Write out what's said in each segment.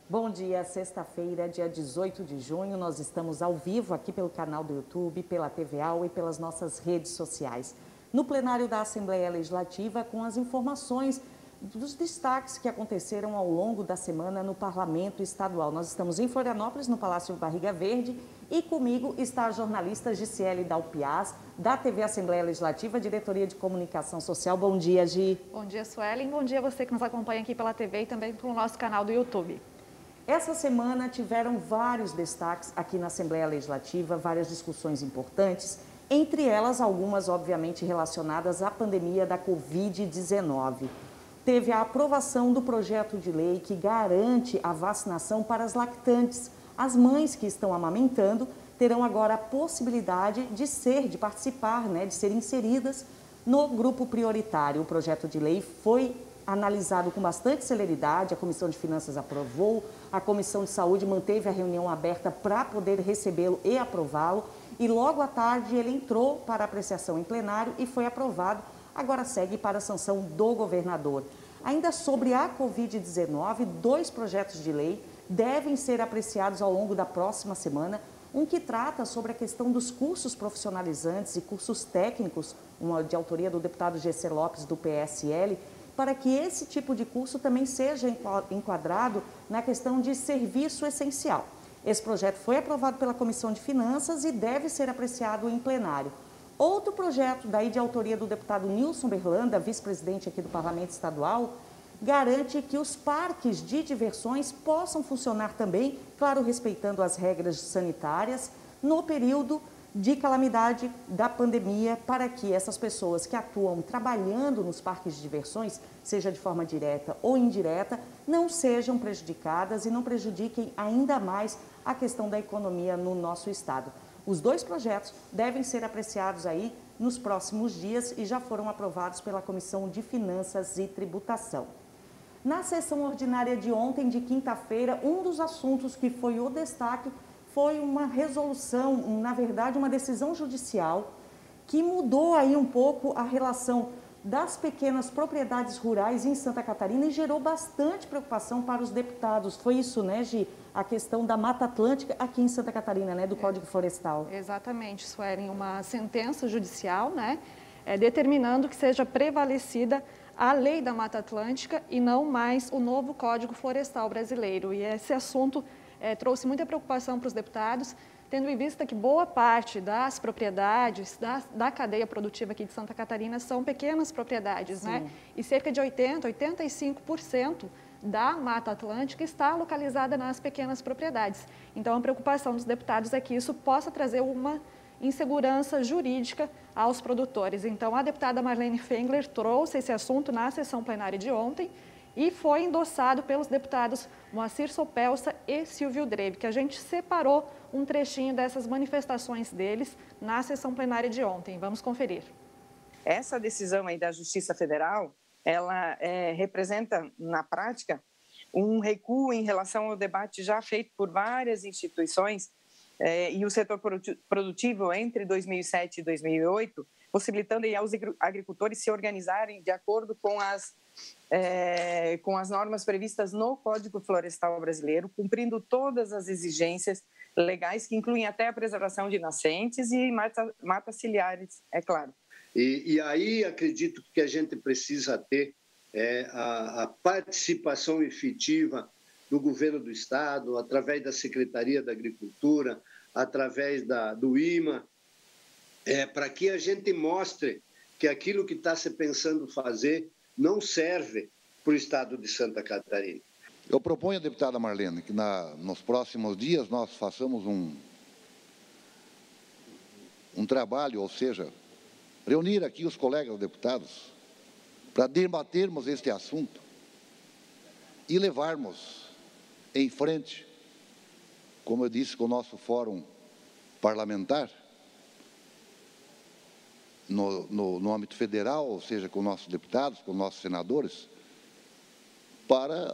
Bom dia, sexta-feira, dia 18 de junho, nós estamos ao vivo aqui pelo canal do YouTube, pela TVA e pelas nossas redes sociais. No plenário da Assembleia Legislativa, com as informações dos destaques que aconteceram ao longo da semana no Parlamento Estadual. Nós estamos em Florianópolis, no Palácio Barriga Verde, e comigo está a jornalista Gisele Dalpiaz, da TV Assembleia Legislativa, Diretoria de Comunicação Social. Bom dia, Gi. Bom dia, Suelen. Bom dia a você que nos acompanha aqui pela TV e também pelo nosso canal do YouTube. Essa semana tiveram vários destaques aqui na Assembleia Legislativa, várias discussões importantes, entre elas algumas, obviamente, relacionadas à pandemia da Covid-19. Teve a aprovação do projeto de lei que garante a vacinação para as lactantes. As mães que estão amamentando terão agora a possibilidade de participar, de ser inseridas no grupo prioritário. O projeto de lei foi analisado com bastante celeridade, a Comissão de Finanças aprovou, a Comissão de Saúde manteve a reunião aberta para poder recebê-lo e aprová-lo, e logo à tarde ele entrou para apreciação em plenário e foi aprovado, agora segue para a sanção do governador. Ainda sobre a Covid-19, 2 projetos de lei devem ser apreciados ao longo da próxima semana, um que trata sobre a questão dos cursos profissionalizantes e cursos técnicos, uma de autoria do deputado G.C. Lopes, do PSL, para que esse tipo de curso também seja enquadrado na questão de serviço essencial. Esse projeto foi aprovado pela Comissão de Finanças e deve ser apreciado em plenário. Outro projeto, daí de autoria do deputado Nilson Berlanda, vice-presidente aqui do Parlamento Estadual, garante que os parques de diversões possam funcionar também, claro, respeitando as regras sanitárias, no período de calamidade da pandemia, para que essas pessoas que atuam trabalhando nos parques de diversões, seja de forma direta ou indireta, não sejam prejudicadas e não prejudiquem ainda mais a questão da economia no nosso estado. Os 2 projetos devem ser apreciados aí nos próximos dias e já foram aprovados pela Comissão de Finanças e Tributação. Na sessão ordinária de ontem, de quinta-feira, um dos assuntos que foi o destaque foi uma resolução, na verdade, uma decisão judicial que mudou aí um pouco a relação das pequenas propriedades rurais em Santa Catarina e gerou bastante preocupação para os deputados. Foi isso, né, Gi? A questão da Mata Atlântica aqui em Santa Catarina, né, do Código Florestal. Exatamente, Suelen, uma sentença judicial, determinando que seja prevalecida a lei da Mata Atlântica e não mais o novo Código Florestal brasileiro. E esse assunto trouxe muita preocupação para os deputados, tendo em vista que boa parte das propriedades da cadeia produtiva aqui de Santa Catarina são pequenas propriedades, E cerca de 85% da Mata Atlântica está localizada nas pequenas propriedades. Então, a preocupação dos deputados é que isso possa trazer uma insegurança jurídica aos produtores. Então, a deputada Marlene Fengler trouxe esse assunto na sessão plenária de ontem e foi endossado pelos deputados Moacir Sopelsa e Silvio Drebe, que a gente separou um trechinho dessas manifestações deles na sessão plenária de ontem. Vamos conferir. Essa decisão aí da Justiça Federal, ela representa, na prática, um recuo em relação ao debate já feito por várias instituições e o setor produtivo entre 2007 e 2008, possibilitando aí aos agricultores se organizarem de acordo com as normas previstas no Código Florestal brasileiro, cumprindo todas as exigências legais, que incluem até a preservação de nascentes e matas ciliares, é claro. E aí acredito que a gente precisa ter a participação efetiva do governo do Estado, através da Secretaria da Agricultura, através do IMA, para que a gente mostre que aquilo que está se pensando fazer não serve para o Estado de Santa Catarina. Eu proponho à deputada Marlene que nos próximos dias nós façamos um trabalho, ou seja, reunir aqui os colegas deputados para debatermos este assunto e levarmos em frente, como eu disse, com o nosso fórum parlamentar, no âmbito federal, ou seja, com nossos deputados, com nossos senadores, para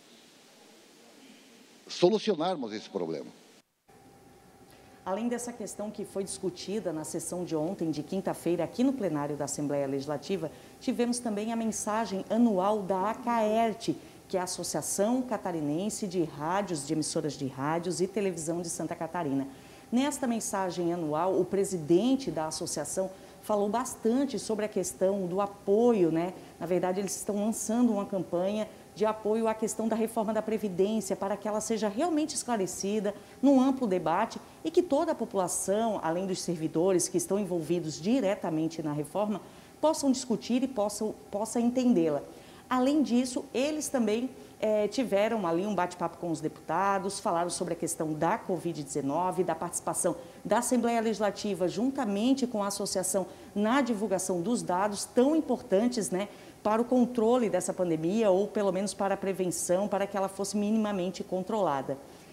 solucionarmos esse problema. Além dessa questão que foi discutida na sessão de ontem, de quinta-feira, aqui no plenário da Assembleia Legislativa, tivemos também a mensagem anual da Acaerte, que é a Associação Catarinense de Rádios, de Emissoras de Rádios e Televisão de Santa Catarina. Nesta mensagem anual, o presidente da associação falou bastante sobre a questão do apoio, né? Na verdade, eles estão lançando uma campanha de apoio à questão da reforma da Previdência para que ela seja realmente esclarecida num amplo debate e que toda a população, além dos servidores que estão envolvidos diretamente na reforma, possam discutir e possam entendê-la. Além disso, eles também tiveram ali um bate-papo com os deputados, falaram sobre a questão da Covid-19, da participação da Assembleia Legislativa juntamente com a associação na divulgação dos dados tão importantes, né, para o controle dessa pandemia ou pelo menos para a prevenção, para que ela fosse minimamente controlada.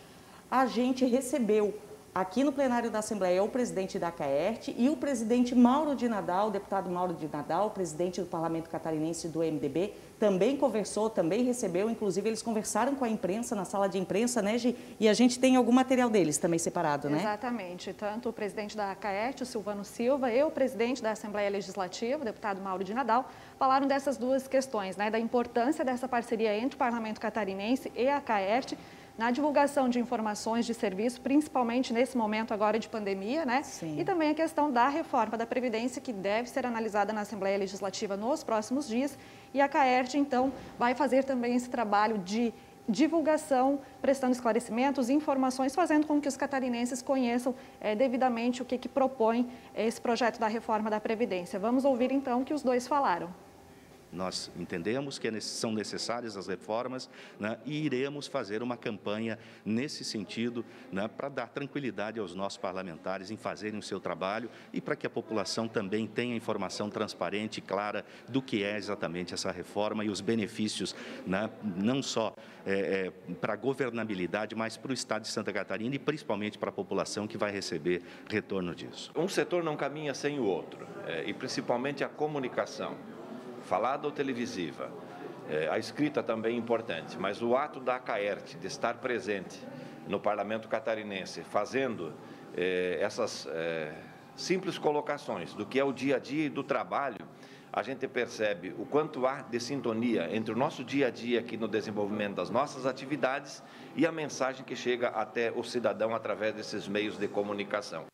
A gente recebeu aqui no plenário da Assembleia o presidente da CAERT e o presidente Mauro de Nadal, o deputado Mauro de Nadal, presidente do Parlamento Catarinense do MDB, também conversou, também recebeu, inclusive eles conversaram com a imprensa, na sala de imprensa, né, Gi? E a gente tem algum material deles também separado, né? Exatamente, tanto o presidente da CAERT, o Silvano Silva, e o presidente da Assembleia Legislativa, o deputado Mauro de Nadal, falaram dessas duas questões, né, da importância dessa parceria entre o Parlamento Catarinense e a CAERT, na divulgação de informações de serviço, principalmente nesse momento agora de pandemia, né? Sim. E também a questão da reforma da Previdência, que deve ser analisada na Assembleia Legislativa nos próximos dias. E a CAERT, então, vai fazer também esse trabalho de divulgação, prestando esclarecimentos, informações, fazendo com que os catarinenses conheçam devidamente o que propõe esse projeto da reforma da Previdência. Vamos ouvir, então, o que os dois falaram. Nós entendemos que são necessárias as reformas, né, e iremos fazer uma campanha nesse sentido, né, para dar tranquilidade aos nossos parlamentares em fazerem o seu trabalho e para que a população também tenha informação transparente e clara do que é exatamente essa reforma e os benefícios, né, não só para a governabilidade, mas para o Estado de Santa Catarina e principalmente para a população que vai receber retorno disso. Um setor não caminha sem o outro, e principalmente a comunicação. Falada ou televisiva, a escrita também é importante, mas o ato da CAERT de estar presente no Parlamento Catarinense, fazendo essas simples colocações do que é o dia a dia e do trabalho, a gente percebe o quanto há de sintonia entre o nosso dia a dia aqui no desenvolvimento das nossas atividades e a mensagem que chega até o cidadão através desses meios de comunicação.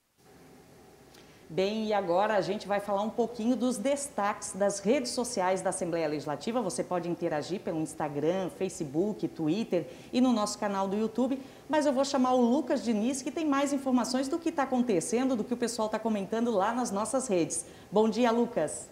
Bem, e agora a gente vai falar um pouquinho dos destaques das redes sociais da Assembleia Legislativa. Você pode interagir pelo Instagram, Facebook, Twitter e no nosso canal do YouTube. Mas eu vou chamar o Lucas Diniz, que tem mais informações do que está acontecendo, do que o pessoal está comentando lá nas nossas redes. Bom dia, Lucas.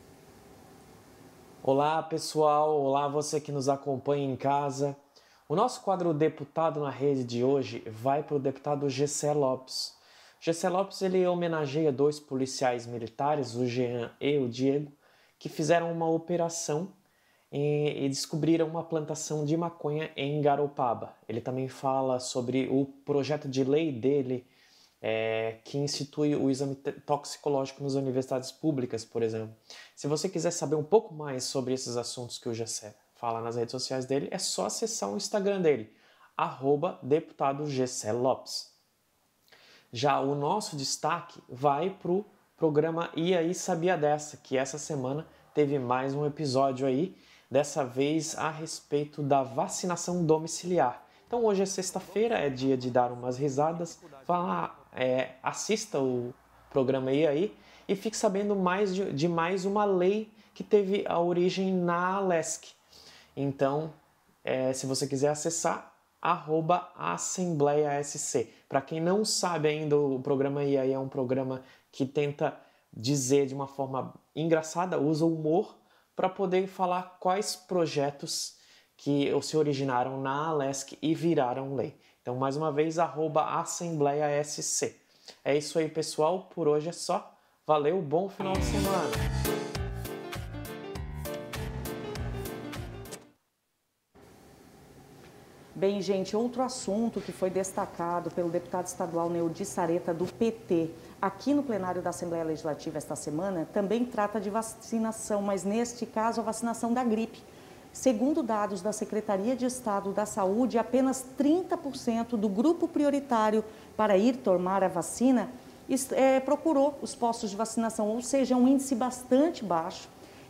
Olá, pessoal. Olá, você que nos acompanha em casa. O nosso quadro Deputado na Rede de hoje vai para o deputado Gessé Lopes. Gessé Lopes, ele homenageia dois policiais militares, o Jean e o Diego, que fizeram uma operação e descobriram uma plantação de maconha em Garopaba. Ele também fala sobre o projeto de lei dele, que institui o exame toxicológico nas universidades públicas, por exemplo. Se você quiser saber um pouco mais sobre esses assuntos que o Gessé fala nas redes sociais dele, é só acessar o Instagram dele, @deputado Gessé Lopes. Já o nosso destaque vai para o programa E aí Sabia Dessa, que essa semana teve mais um episódio aí, dessa vez a respeito da vacinação domiciliar. Então hoje é sexta-feira, é dia de dar umas risadas, vá lá, assista o programa E aí e fique sabendo mais de mais uma lei que teve a origem na Alesc. Então, se você quiser acessar, @AssembleiaSC. Para quem não sabe ainda, o programa E aí é um programa que tenta dizer de uma forma engraçada, usa o humor para poder falar quais projetos que se originaram na Alesc e viraram lei. Então, mais uma vez, @AssembleiaSC. É isso aí, pessoal. Por hoje é só. Valeu, bom final de semana. Bem, gente, outro assunto que foi destacado pelo deputado estadual Neudi Sareta, do PT, aqui no plenário da Assembleia Legislativa esta semana, também trata de vacinação, mas neste caso a vacinação da gripe. Segundo dados da Secretaria de Estado da Saúde, apenas 30% do grupo prioritário para ir tomar a vacina procurou os postos de vacinação, ou seja, um índice bastante baixo.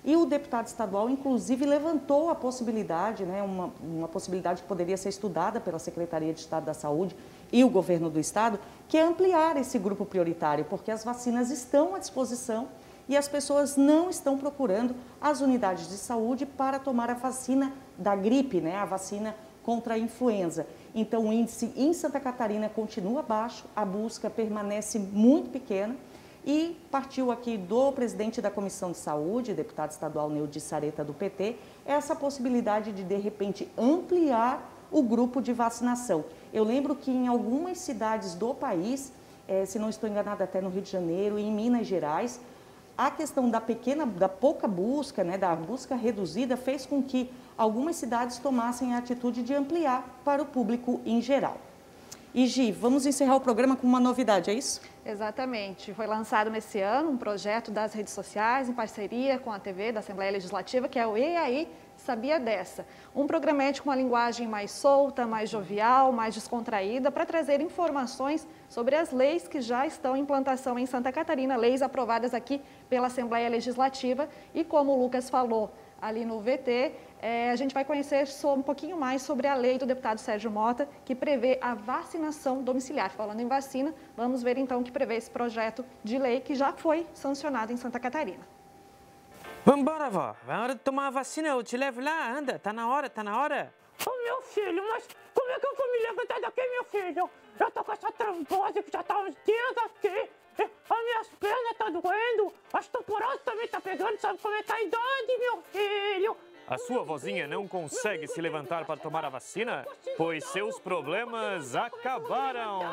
E o deputado estadual, inclusive, levantou a possibilidade, né, uma possibilidade que poderia ser estudada pela Secretaria de Estado da Saúde e o governo do estado, que é ampliar esse grupo prioritário, porque as vacinas estão à disposição e as pessoas não estão procurando as unidades de saúde para tomar a vacina da gripe, né, a vacina contra a influenza. Então, o índice em Santa Catarina continua baixo, a busca permanece muito pequena e partiu aqui do presidente da Comissão de Saúde, deputado estadual Neudi Sareta, do PT, essa possibilidade de repente, ampliar o grupo de vacinação. Eu lembro que em algumas cidades do país, se não estou enganada até no Rio de Janeiro e em Minas Gerais, a questão da pouca busca, né, da busca reduzida, fez com que algumas cidades tomassem a atitude de ampliar para o público em geral. E Gi, vamos encerrar o programa com uma novidade, é isso? Exatamente. Foi lançado nesse ano um projeto das redes sociais em parceria com a TV da Assembleia Legislativa, que é o E aí, Sabia Dessa? Um programete com uma linguagem mais solta, mais jovial, mais descontraída, para trazer informações sobre as leis que já estão em implantação em Santa Catarina, leis aprovadas aqui pela Assembleia Legislativa. E como o Lucas falou ali no VT, a gente vai conhecer um pouquinho mais sobre a lei do deputado Sérgio Mota, que prevê a vacinação domiciliar. Falando em vacina, vamos ver então o que prevê esse projeto de lei que já foi sancionado em Santa Catarina. Vambora, vó. É hora de tomar a vacina, eu te levo lá, anda. Tá na hora, tá na hora. Ô, meu filho, mas como é que eu vou me levantar daqui, meu filho? Eu tô com essa trombose que já tá uns dias aqui. As minhas pernas tá doendo, a osteoporose também tá pegando, sabe como é que tá a idade, meu filho? A sua vozinha não consegue se levantar para tomar a vacina? Pois seus problemas acabaram.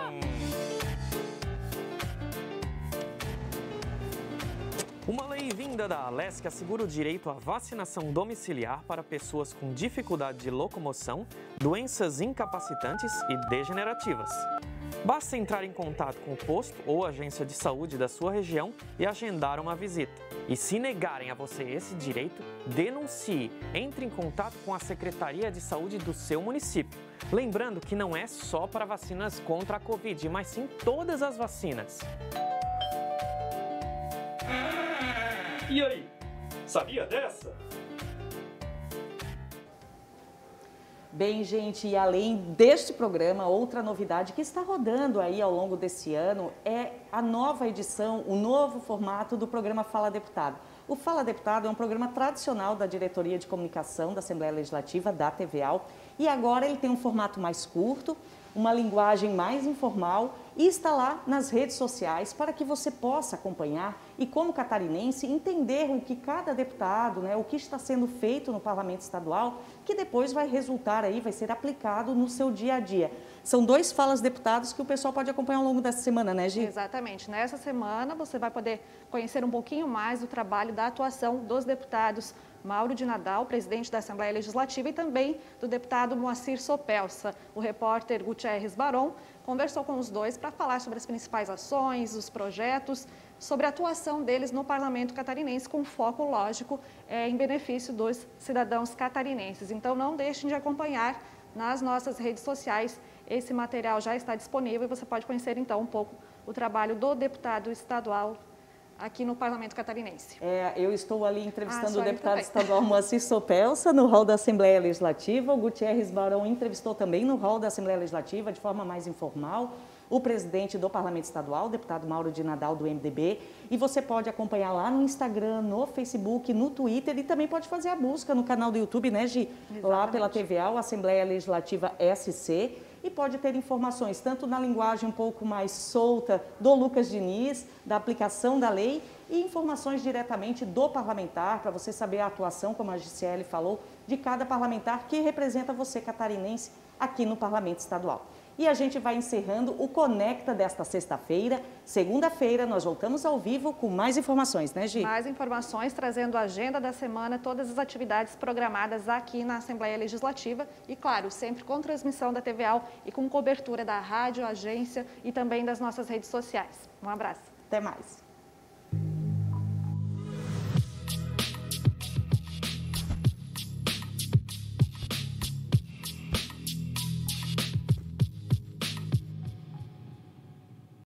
Uma lei vinda da Alesc assegura o direito à vacinação domiciliar para pessoas com dificuldade de locomoção, doenças incapacitantes e degenerativas. Basta entrar em contato com o posto ou agência de saúde da sua região e agendar uma visita. E se negarem a você esse direito, denuncie. Entre em contato com a Secretaria de Saúde do seu município. Lembrando que não é só para vacinas contra a Covid, mas sim todas as vacinas. E aí, sabia dessa? Bem, gente, e além deste programa, outra novidade que está rodando aí ao longo desse ano é a nova edição, o novo formato do programa Fala Deputado. O Fala Deputado é um programa tradicional da Diretoria de Comunicação da Assembleia Legislativa, da TVAL, e agora ele tem um formato mais curto, uma linguagem mais informal e está lá nas redes sociais para que você possa acompanhar e, como catarinense, entender o que cada deputado, né, o que está sendo feito no Parlamento Estadual, que depois vai resultar aí, vai ser aplicado no seu dia a dia. São 2 falas deputados que o pessoal pode acompanhar ao longo dessa semana, né, Gi? Exatamente. Nessa semana você vai poder conhecer um pouquinho mais do trabalho, da atuação dos deputados Mauro de Nadal, presidente da Assembleia Legislativa, e também do deputado Moacir Sopelsa. O repórter Gutierrez Baron conversou com os dois para falar sobre as principais ações, os projetos, sobre a atuação deles no Parlamento Catarinense, com foco, lógico, em benefício dos cidadãos catarinenses. Então, não deixem de acompanhar nas nossas redes sociais. Esse material já está disponível e você pode conhecer, então, um pouco o trabalho do deputado estadual aqui no Parlamento Catarinense. Eu estou ali entrevistando o deputado estadual Moacir Sopelsa no hall da Assembleia Legislativa. O Gutierrez Barão entrevistou também no hall da Assembleia Legislativa, de forma mais informal, o presidente do Parlamento Estadual, o deputado Mauro de Nadal, do MDB. E você pode acompanhar lá no Instagram, no Facebook, no Twitter e também pode fazer a busca no canal do YouTube, né, Gi? Exatamente. Lá pela TVAL, Assembleia Legislativa SC. E pode ter informações tanto na linguagem um pouco mais solta do Lucas Diniz, da aplicação da lei, e informações diretamente do parlamentar, para você saber a atuação, como a Gisele falou, de cada parlamentar que representa você, catarinense, aqui no Parlamento Estadual. E a gente vai encerrando o Conecta desta sexta-feira. Segunda-feira nós voltamos ao vivo com mais informações, né, Gi? Mais informações, trazendo a agenda da semana, todas as atividades programadas aqui na Assembleia Legislativa e, claro, sempre com transmissão da TVAL e com cobertura da rádio, agência e também das nossas redes sociais. Um abraço. Até mais.